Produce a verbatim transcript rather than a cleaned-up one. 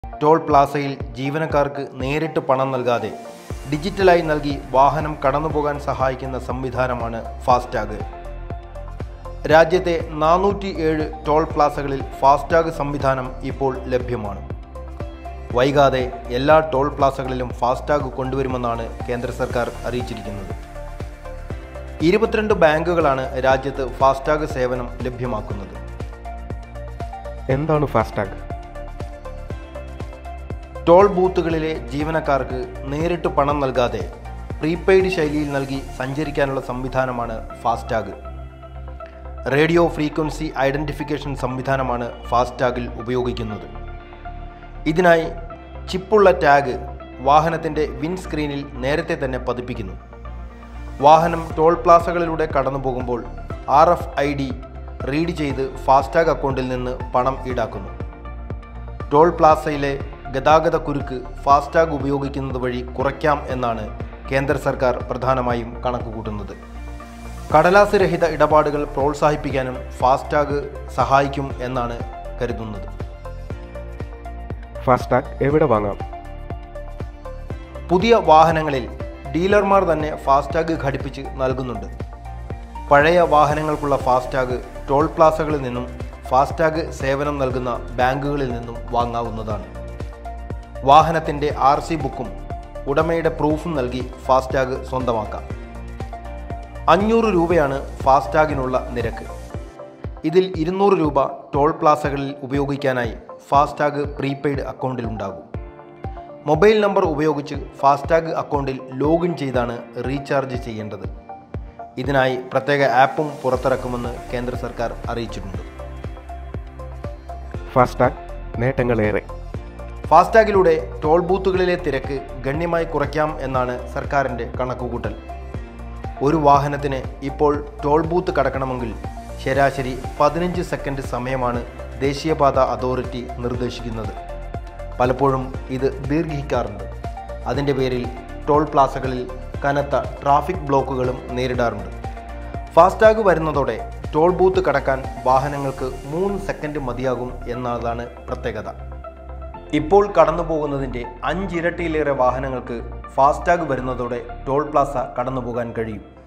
Toll പ്ലാസയിൽ ജീവനക്കാർക്ക് നേരിട്ട് പണം നൽകാതെ ഡിജിറ്റലായി നൽകി വാഹനം കടന്നുപോകാൻ സഹായിക്കുന്ന സംവിധാനമാണ് ഫാസ്ടാഗ്. രാജ്യത്തെ നാനൂറ്റി ഏഴ് ടോൾ പ്ലാസകളിൽ ഫാസ്ടാഗ് സംവിധാനം ഇപ്പോൾ ലഭ്യമാണ്. വൈകാതെ എല്ലാ ടോൾ പ്ലാസകളിലും ഫാസ്ടാഗ് കൊണ്ടുവരുമെന്നാണ് കേന്ദ്ര സർക്കാർ അറിയിച്ചിരിക്കുന്നത്. ഇരുപത്തിരണ്ട് ബാങ്കുകളാണ് രാജ്യത്ത് ഫാസ്ടാഗ് സേവനം ലഭ്യമാക്കുന്നത്. എന്താണ് ഫാസ്ടാഗ്? ടോൾ ബൂത്തുകളിലെ ജീവനക്കാർക്ക് നേരിട്ട് പണം നൽകാതെ പ്രീപെയ്ഡ് ശൈലിയിൽ നൽകി സഞ്ചരിക്കാനുള്ള സംവിധാനമാണ് ഫാസ്ടാഗ്. റേഡിയോ ഫ്രീക്വൻസി ഐഡന്റിഫിക്കേഷൻ സംവിധാനമാണ് ഫാസ്ടാഗിൽ ഉപയോഗിക്കുന്നത്. ഇതിനായി ചിപ്പുള്ള ടാഗ് വാഹനത്തിൻ്റെ വിൻസ്ക്രീനിൽ നേരത്തെ തന്നെ പതിപ്പിക്കുന്നു. വാഹനം ടോൾ പ്ലാസകളിലൂടെ കടന്നു പോകുമ്പോൾ R F I D read ചെയ്ത് ഫാസ്ടാഗ് അക്കൗണ്ടിൽ നിന്ന് പണം ഈടാക്കുന്നു. ടോൾ പ്ലാസയിലെ ഗതാഗത കുരുക്ക് ഫാസ്ടാഗ് ഉപയോഗിക്കുന്നത് വഴി കുറയ്ക്കാം എന്നാണ് കേന്ദ്ര സർക്കാർ പ്രധാനമായും കണക്കുകൂട്ടുന്നത്. കടലാസ് രഹിത ഇടപാടുകൾ പ്രോത്സാഹിപ്പിക്കാനും ഫാസ്ടാഗ് സഹായിക്കും എന്നാണ് കരുതുന്നത്. ഫാസ്ടാഗ് എവിടെ വാങ്ങാം? പുതിയ വാഹനങ്ങളിൽ ഡീലർമാർ തന്നെ ഫാസ്ടാഗ് ഘടിപ്പിച്ച് നൽകുന്നുണ്ട്. പഴയ വാഹനങ്ങൾക്കുള്ള ഫാസ്ടാഗ് ടോൾ പ്ലാസകളിൽ നിന്നും ഫാസ്ടാഗ് സേവനം നൽകുന്ന ബാങ്കുകളിൽ നിന്നും വാങ്ങാവുന്നതാണ്. വാഹനത്തിൻ്റെ ആർ സി ബുക്കും ഉടമയുടെ പ്രൂഫും നൽകി ഫാസ്ടാഗ് സ്വന്തമാക്കാം. അഞ്ഞൂറ് രൂപയാണ് ഫാസ്ടാഗിനുള്ള നിരക്ക്. ഇതിൽ ഇരുന്നൂറ് രൂപ ടോൾ പ്ലാസകളിൽ ഉപയോഗിക്കാനായി ഫാസ്ടാഗ് പ്രീപെയ്ഡ് അക്കൗണ്ടിൽ ഉണ്ടാകും. മൊബൈൽ നമ്പർ ഉപയോഗിച്ച് ഫാസ്ടാഗ് അക്കൗണ്ടിൽ ലോഗിൻ ചെയ്താണ് റീചാർജ് ചെയ്യേണ്ടത്. ഇതിനായി പ്രത്യേക ആപ്പും പുറത്തിറക്കുമെന്ന് കേന്ദ്ര സർക്കാർ അറിയിച്ചിട്ടുണ്ട്. ഫാസ്ടാഗ് നേട്ടങ്ങളേറെ. ഫാസ്ടാഗിലൂടെ ടോൾ ബൂത്തുകളിലെ തിരക്ക് ഗണ്യമായി കുറയ്ക്കാം എന്നാണ് സർക്കാരിൻ്റെ കണക്കുകൂട്ടൽ. ഒരു വാഹനത്തിന് ഇപ്പോൾ ടോൾ ബൂത്ത് കടക്കണമെങ്കിൽ ശരാശരി പതിനഞ്ച് സെക്കൻഡ് സമയമാണ് ദേശീയപാത അതോറിറ്റി നിർദ്ദേശിക്കുന്നത്. പലപ്പോഴും ഇത് ദീർഘിക്കാറുണ്ട്. അതിൻ്റെ പേരിൽ ടോൾ പ്ലാസകളിൽ കനത്ത ട്രാഫിക് ബ്ലോക്കുകളും നേരിടാറുണ്ട്. ഫാസ്ടാഗ് വരുന്നതോടെ ടോൾ ബൂത്ത് കടക്കാൻ വാഹനങ്ങൾക്ക് മൂന്ന് സെക്കൻഡ് മതിയാകും എന്നതാണ് പ്രത്യേകത. ഇപ്പോൾ കടന്നു പോകുന്നതിൻ്റെ അഞ്ചിരട്ടിയിലേറെ വാഹനങ്ങൾക്ക് ഫാസ്ടാഗ് വരുന്നതോടെ ടോൾ പ്ലാസ കടന്നു പോകാൻ കഴിയും.